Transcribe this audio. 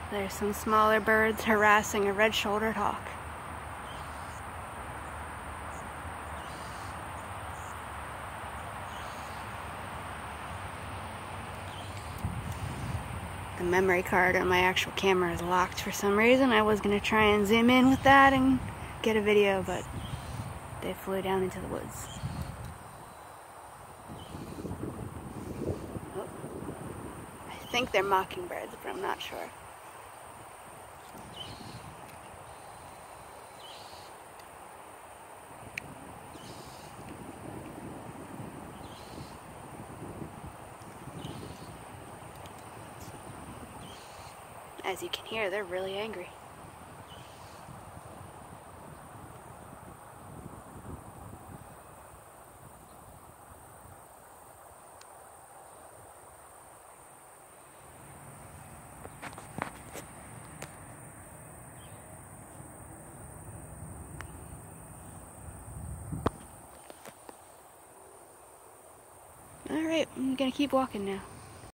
There's some smaller birds harassing a red-shouldered hawk. The memory card on my actual camera is locked for some reason. I was going to try and zoom in with that and get a video, but they flew down into the woods. Oh. I think they're mockingbirds, but I'm not sure. As you can hear, they're really angry. All right, I'm gonna keep walking now.